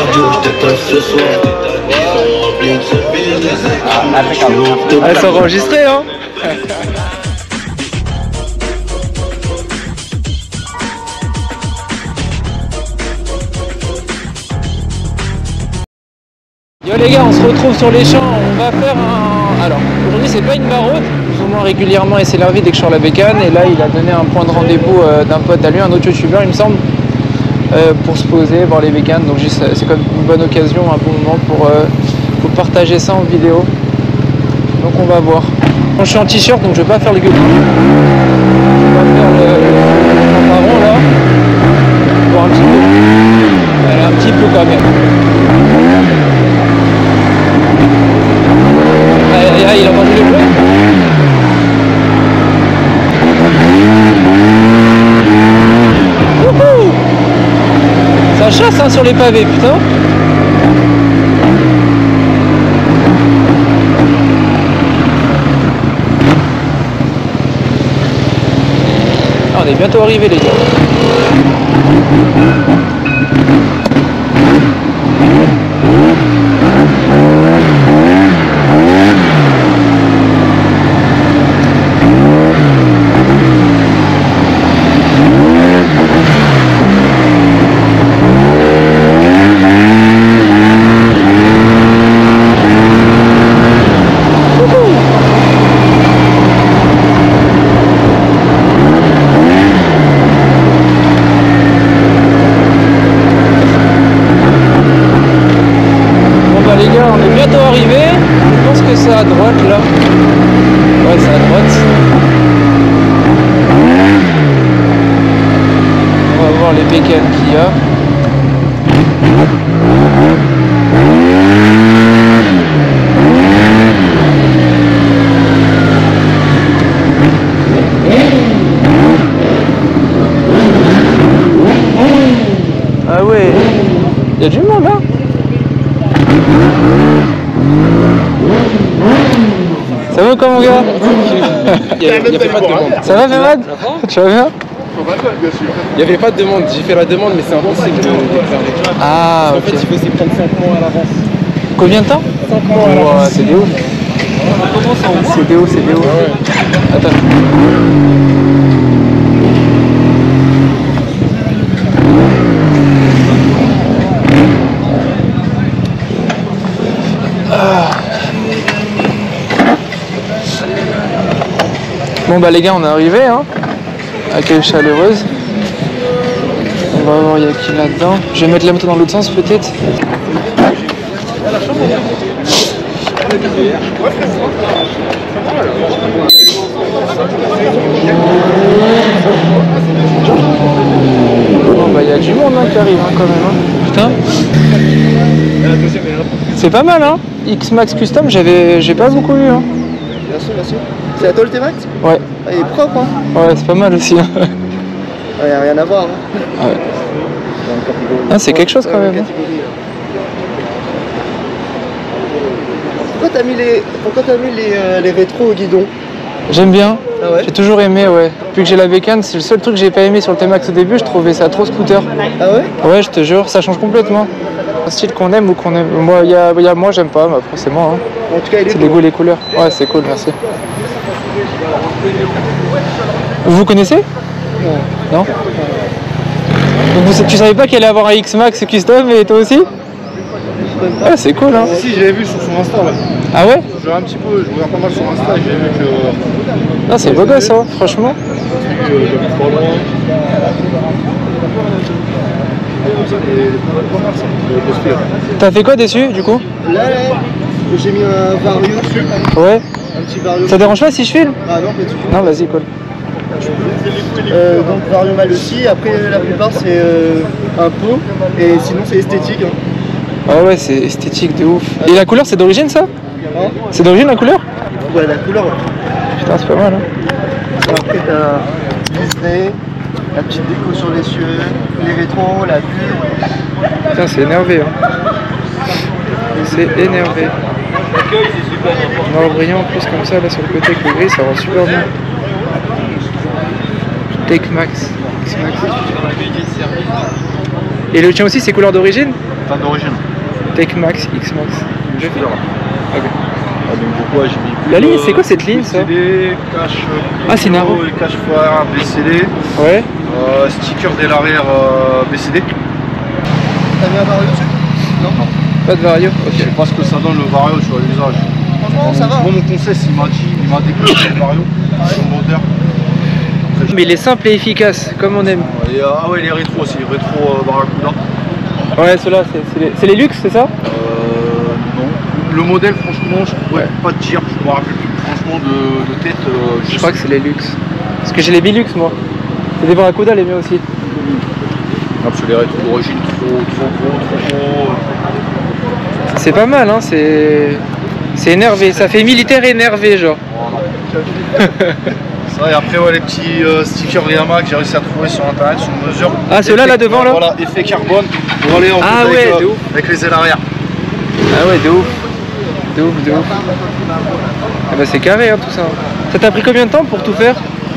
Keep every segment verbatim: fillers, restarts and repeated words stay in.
cardio, je te taffe ce soir. Ah, elles sont enregistrées, hein. Yo les gars, on se retrouve sur les champs, on va faire un... Alors, aujourd'hui c'est pas une barre haute, plus ou moins régulièrement et c'est larvé dès que je sors la bécane. Et là il a donné un point de rendez-vous euh, d'un pote à lui, un autre youtubeur il me semble, euh, pour se poser, voir les bécanes. Donc c'est comme une bonne occasion, un bon moment pour, euh, pour partager ça en vidéo. Donc on va voir. Bon, je suis en t-shirt donc je vais pas faire le gueule. On va faire le, le marron là. Voir un petit peu. Allez, un petit peu quand même. Aïe, aïe, il a entendu le bruit. Wouhou! Ça chasse hein, sur les pavés, putain. Ah, on est bientôt arrivé les gars. C'est à droite là. Ouais, c'est à droite. On va voir les bécanes qu'il y a. Ah ouais, il y a du monde là. Ça va comment gars? Il n'y avait pas de demande. Ça va Fermad? Tu vas bien? Il n'y avait pas de demande, j'ai fait la demande mais c'est impossible de déclarer. Ah en ok. fait il faut s'y prendre cinq mois à l'avance. Combien de temps? cinq mois à l'avance. C'est des ouf. C'est des ouf, c'est des ouf. Ouais. Attends. Bon bah les gars on est arrivé hein, accueil chaleureuse. On va voir il y a qui là-dedans. Je vais mettre la moto dans l'autre sens peut-être. Bon bah il y a du monde hein, qui arrive hein, quand même hein. Putain. C'est pas mal hein. X-Max Custom j'avais j'ai pas beaucoup eu hein. Bien sûr, bien sûr. C'est à toi le T-Max? Ouais. Ah, il est propre hein. Ouais, c'est pas mal aussi. Hein. Ouais, y a rien à voir. Hein. Ouais. Ah, c'est quelque chose quand même. Hein. Pourquoi t'as mis les, pourquoi t'as mis les, euh, les rétros au guidon? J'aime bien. Ah ouais? J'ai toujours aimé, ouais. Depuis que j'ai la bécane, c'est le seul truc que j'ai pas aimé sur le T-Max au début. Je trouvais ça trop scooter. Ah ouais? Ouais, je te jure, ça change complètement. Un style qu'on aime ou qu'on aime. Moi, y a, y a, moi j'aime pas, mais après c'est moi. Hein. En tout cas, il est C'est beau. les goûts et les couleurs. Ouais, c'est cool, merci. Vous vous connaissez? Non. Non. Donc vous, tu savais pas qu'elle allait avoir un X-Max Custom et toi aussi? Ouais, c'est cool hein. Si, j'avais vu sur son Insta là. Ah ouais? Je regarde un petit peu, je regarde pas mal sur Insta et j'ai vu que... Non, c'est beau gosse hein, franchement. T'as fait quoi dessus du coup? Là, là, j'ai mis un Vario dessus. Ouais. Un petit Vario. Ça dérange pas si je filme? Ah non, pas du tout. Non, vas-y, cool. Euh, donc Vario mal aussi. Après, la plupart c'est euh, un pot. Et sinon, c'est esthétique. Hein. Ah ouais, c'est esthétique de ouf. Et la couleur, c'est d'origine ça? Hein? C'est d'origine la couleur? Ouais, la couleur. Ouais. Putain, c'est pas mal hein. Après, t'as Disney, la petite déco sur les cieux, les rétros, la vue. Putain, c'est énervé hein. C'est énervé. Noir brillant en plus comme ça là sur le côté avec le gris, ça rend super bien. Take Max. X-Max. Et le tien aussi, c'est couleur d'origine? Pas d'origine. Tech Max, X Max. Je fais. Ok. Ah, donc pourquoi j'ai mis La plus, ligne, euh, c'est quoi cette ligne, ça? B C D, cache Ah, c'est Naro. cache foire, B C D, Ouais. euh, sticker dès l'arrière euh, B C D. T'as mis un vario dessus? Non. Pas de vario? Je sais Ok. pas ce que ça donne le vario sur l'usage. Franchement, ça va. Moi, mon conseil, il m'a dit, il m'a déclenché le vario sur le moteur. Après, je- Mais il est simple et efficace, comme on aime. Et, euh, ah ouais, les rétro aussi, rétro euh, Barracuda. Ouais, ceux-là, c'est c'est les, c'est les luxe, c'est ça? Euh, non. Le modèle, franchement, je pourrais Ouais. pas te dire, je me rappelle plus. Franchement, de, de tête, euh, Je crois que c'est les luxe. Parce que j'ai les Bilux, moi. C'est des Barracuda, les miens aussi. Ah, parce que les rétro d'origine, trop, trop gros, trop gros. C'est pas mal, hein, c'est... C'est énervé, ça fait militaire énervé, genre. Voilà. Ça, et après, ouais, les petits euh, stickers Yamaha que j'ai réussi à trouver sur internet, sur mesure. Ah, ceux-là, là, devant, là? Voilà, effet carbone pour aller en Ah fait, ouais, avec, de euh, ouf. avec les ailes arrière. Ah ouais, de ouf. De ouf, de ouf. Ah bah c'est carré, hein, tout ça. Ça t'a pris combien de temps pour tout faire?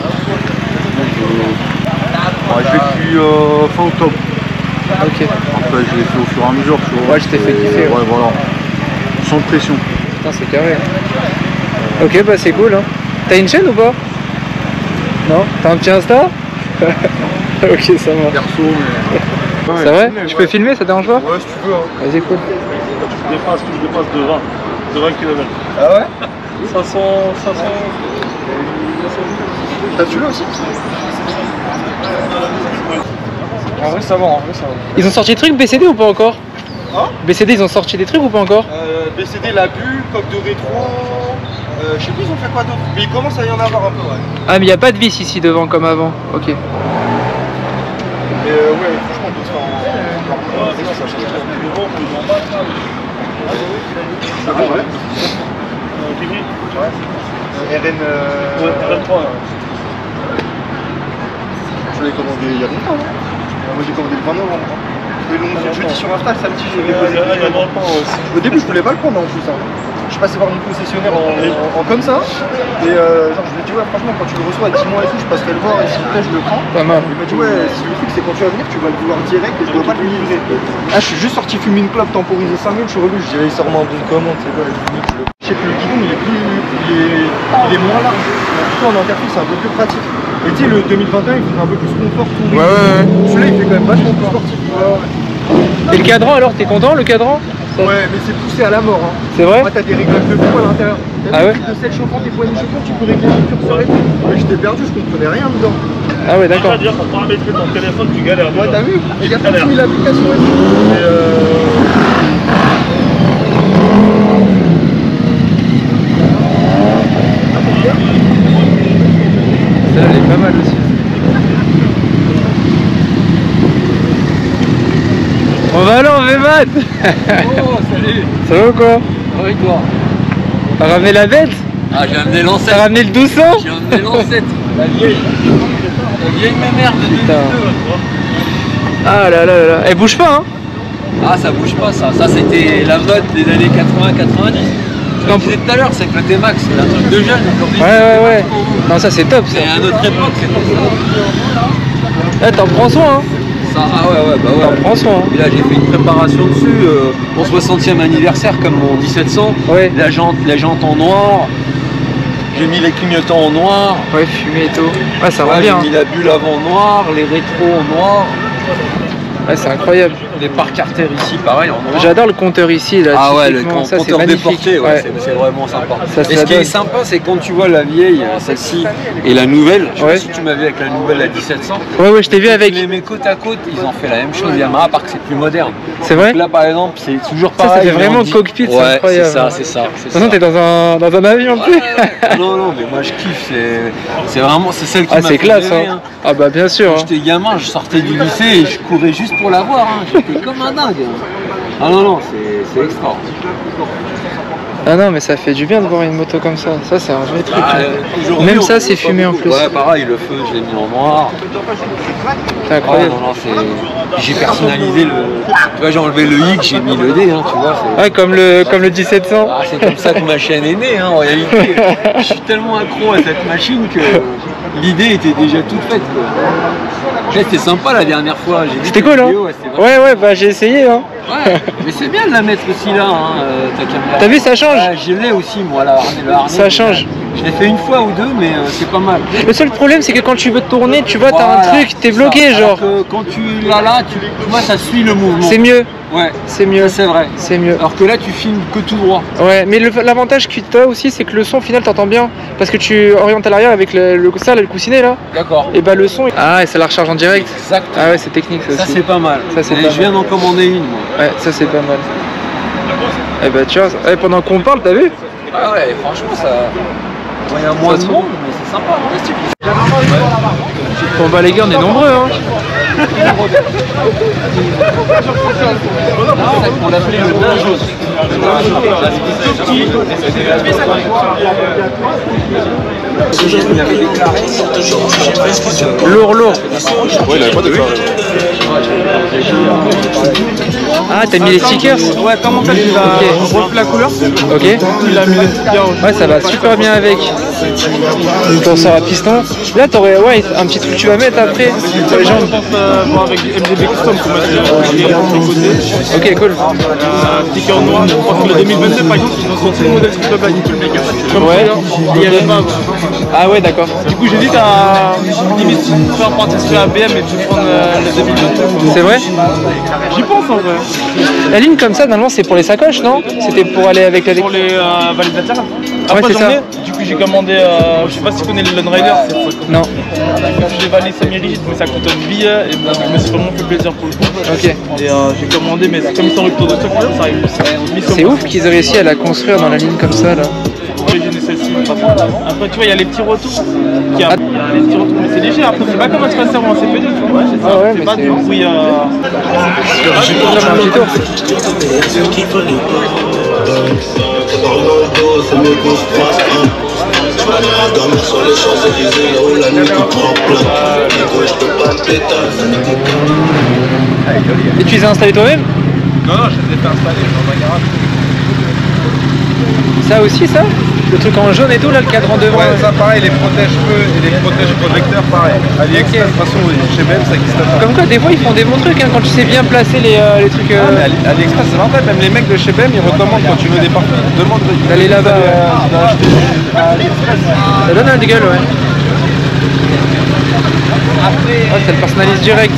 Ouais, je l'ai depuis euh, fin octobre. Ok. Après, je l'ai fait au fur et à mesure. Tu vois. Ouais, je t'ai fait kiffer, ouais. Ouais, voilà. Sans pression. Putain, c'est carré. Hein. Ok, bah c'est cool. Hein. T'as une chaîne ou pas? Non? T'as un petit Insta? Ok, ça va. Perso, mais. C'est vrai? Je peux filmer, ça te dérange pas? Ouais, si tu veux. Hein. Vas-y, cool. Je dépasse, je dépasse de vingt, de vingt kilomètres. Ah ouais? cinq cents, cinq cents. T'as celui-là aussi? En vrai, ça va, en vrai, ça va. Ils ont sorti des trucs B C D ou pas encore? Hein? B C D, ils ont sorti des trucs ou pas encore? Euh, B C D, la bulle, coque de rétro. Euh, je sais plus, ils ont fait quoi d'autre. Mais il commence à y en avoir un peu, ouais. Ah, mais il n'y a pas de vis ici devant comme avant. Ok. Mais euh, ouais, franchement, on peut se faire en. En ça change pas. Ah ouais? Ouais. R N. Euh... Ouais, vingt-trois. Je l'ai commandé il y a longtemps, non? Moi j'ai commandé le vingt novembre. Ils l'ont fait jeudi sur Insta, samedi je l'ai déposé. Il y a longtemps aussi. Au début je voulais pas le prendre en plus. Hein. Je passais voir une concessionnaire en, en, en comme ça. Et euh, genre je lui ai dit ouais franchement quand tu le reçois, dis-moi et tout, je passerai le voir et s'il te plaît je le prends. Pas mal. Il m'a dit ouais si le truc c'est quand tu vas venir tu vas le vouloir direct et je dois pas te le livrer. Ah je suis juste sorti fumer une clope temporisée cinq minutes, je suis revenu, je dirais il sort en bon de commande, c'est quoi, je le. Je sais que le guidon il est plus. Il est, il est moins large. Plutôt en interface c'est un peu plus pratique. Et tu sais le deux mille vingt et un il fait un peu plus confort tout. Ouais, ouais, ouais. Celui-là il fait quand même vachement plus sportif. Ouais, ouais. Et le cadran alors, t'es content le cadran? Ça- Ouais, mais c'est poussé à la mort. Hein. C'est vrai? Moi, t'as des réglages de fou à l'intérieur. T'as Ah des ouais? trucs de selle chauffante, des poignées chauffantes, tu peux régler le curseur et tout. Mais j'étais perdu, je comprenais rien dedans. Ah ouais, d'accord. C'est-à-dire pour paramétrer ton téléphone, tu galères. Ouais, déjà. t'as vu? Il y a galère. pas mis l'application et tout. Et euh... Celle-là, elle est pas mal aussi. On va aller en V-Mat. Oh salut. Ça va ou quoi? Oui toi. T'as ramené la bête? Ah j'ai amené T'as l'ancêtre. ramené le douze cents? J'ai amené l'ancêtre. La vieille. La vieille mémère de deux mille Putain. deux. Ah là là là là. Elle bouge pas, hein? Ah ça bouge pas ça. Ça c'était la mode des années quatre-vingts quatre-vingt-dix. Ce que Non. je disais tout à l'heure, c'est que le T-Max c'est un truc de jeune. Aujourd'hui, Ouais, ouais, ouais. Non, ça c'est top ça. c'est à notre époque, c'est comme ça. Là, t'en prends soin, hein? Ça, ah ouais ouais bah T'en ouais. prends soin. Et là j'ai fait une préparation dessus, euh, mon soixantième anniversaire comme mon dix-sept cents. Ouais. La jante, la jante en noir. J'ai mis les clignotants en noir. Ouais, fumée et tout. Ouais, ça Ouais, va bien. j'ai mis la bulle avant noir, les rétros en noir. Ouais, c'est incroyable. Les parcs artères ici, pareil, en noir. J'adore le compteur ici, là. Ah ouais, le typiquement. Ça, c'est compteur magnifique. déporté, ouais, Ouais. c'est- c'est vraiment sympa. Ça, et ça ce qui donne. est sympa, c'est quand tu vois la vieille, euh, celle-ci, et la nouvelle. Je sais Ouais. pas si tu m'as vu avec la nouvelle, la dix-sept cents. Ouais, ouais, je t'ai vu Tu avec. les mets côte à côte, ils ont fait la même chose Yamaha, à part que c'est plus moderne. C'est vrai? Donc là, par exemple, c'est toujours Ça, ça pareil. fait mais vraiment on dit- cockpit, c'est Ouais, incroyable. c'est ça, c'est ça. De c'est toute façon, ça. t'es dans un, dans un avion, tu sais. Ouais, non, non, mais moi je kiffe, c'est c'est vraiment, c'est celle qui Ah, m'a c'est fait classe, rêver, hein. hein. Ah, bah, bien sûr. Quand hein. j'étais gamin, je sortais du lycée et je courais juste pour la voir. Hein. J'étais comme un dingue. Ah non, non, c'est c'est extra. Ah non, mais ça fait du bien de voir une moto comme ça. Ça, c'est un vrai truc. Bah, hein. euh, aujourd'hui, Même on ça, voit c'est pas fumé en beaucoup. plus. Ouais, pareil, le feu, je l'ai mis en noir. C'est Ouais, incroyable. non, non, c'est. J'ai personnalisé le. Tu vois, j'ai enlevé le X, j'ai mis le D, hein, tu vois. c'est- Ouais, comme le, comme le dix-sept cents. Ah, c'est comme ça que ma chaîne est née, hein, en réalité. Je suis tellement accro à cette machine que l'idée était déjà toute faite. Quoi. C'était sympa la dernière fois. C'était cool, hein. vidéo, ouais, ouais, ouais, bah j'ai essayé, hein. Ouais, mais c'est bien de la mettre aussi là, hein, euh, ta caméra. T'as vu, ça change. Ouais, je l'ai aussi, moi, la harnais, le harnais. Ça change. Je l'ai fait une fois ou deux, mais euh, c'est pas mal. Le seul problème, c'est que quand tu veux te tourner, tu vois, Voilà, t'as un truc, t'es bloqué, ça. genre. Alors que quand tu l'as là, tu vois, ça suit le mouvement. C'est mieux. Ouais, c'est mieux. C'est vrai. C'est mieux. Alors que là, tu filmes que tout droit. Ouais, mais l'avantage que tu as aussi, c'est que le son, au final, t'entends bien. Parce que tu orientes à l'arrière avec le, le, ça, le coussinet là. D'accord. Et bah le son. Ah, et ça la recharge en direct. Exact. Ah ouais, c'est technique ça, ça aussi. Ça, c'est pas mal. Ça, c'est et je viens d'en commander une, moi. Ouais, ça, c'est pas mal. Eh bah, tu vois, eh, pendant qu'on parle, t'as vu? Ah ouais, franchement, ça. Il y a moins de monde, mais c'est sympa. Bon bah les gars, on est nombreux, hein. On l'appelait le Dajos. Lourd, lourd. Ouais, il avait pas de carré. Ah, t'as mis les stickers? Ouais, comment ça, il a refait la couleur. Ok. Il a mis les stickers. Ouais, ça va super bien avec. Une tenseur à piston. Là, t'aurais ouais, un petit truc que tu vas mettre après pour les jambes. Je pense euh, voir avec M G B Custom pour mettre les côtés. Ok, cool. Un sticker noir, je pense que le deux mille vingt-deux par exemple, ils ont sorti le modèle Super Black. Ouais. Il y avait pas. Ah ouais, d'accord. Du coup, j'hésite à limite faire participer à B M et puis prendre euh, le deux mille vingt-deux. C'est vrai? J'y pense en vrai. La ligne comme ça, normalement, c'est pour les sacoches, non? C'était pour aller avec la Pour les euh, valises latérales. Ah ouais, Après, c'est j'en ça. ai. Du coup, j'ai commandé, euh, je sais pas si tu connais les Lone Rider. Non. J'ai des valises semi-rigides, mais ça coûte une bille. Et bon, je me suis vraiment fait plaisir pour le coup. Ok. Et euh, j'ai commandé, mais comme ils sont rupture de stock, ça arrive. C'est ouf qu'ils aient réussi à la construire dans la ligne comme ça, là. Originer celle-ci. Après, tu vois, il y a les petits retours. Qui a... Il y a les petits retours, mais c'est léger. Après, c'est pas comme un spacer ou un C P D, tu vois. Ouais, c'est ça. Ah ouais, c'est pas du bruit. Euh... J'ai pas vraiment un petit tour. Dormir sur les Champs-Élysées, là où la nuit tout prend plein. Négro, je peux pas te péter. Et tu les as installés toi-même? Non, non, je les ai fait installer dans un garage. Ça aussi, ça? Le truc en jaune et tout, là, le cadran devant? Ouais, ça pareil, les protège-feux et les protège-projecteurs, pareil. AliExpress, de toute façon, chez B M, ça existe pas. Comme quoi, des fois, ils font des bons trucs, hein, quand tu sais bien placer les, euh, les trucs... Euh... Ah, mais Ali- AliExpress, c'est vrai, même les mecs de chez B M, ils recommandent quand tu veux des parfums, ils te demandent de- D'aller là-bas, d'aller, ouais. euh, d'acheter à AliExpress. Ça donne un de gueule, ouais. Ouais, ça le personnalise direct.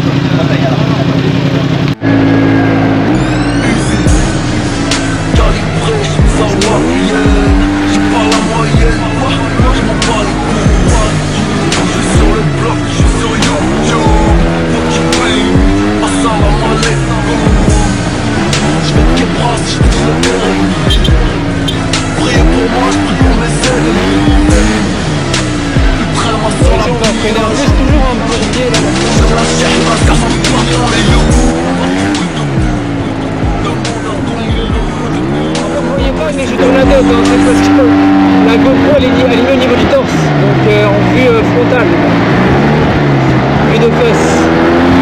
Mais je tourne la tête, hein, c'est parce que la GoPro elle est alignée au niveau du torse, donc euh, en vue euh, frontale, vue de fesses.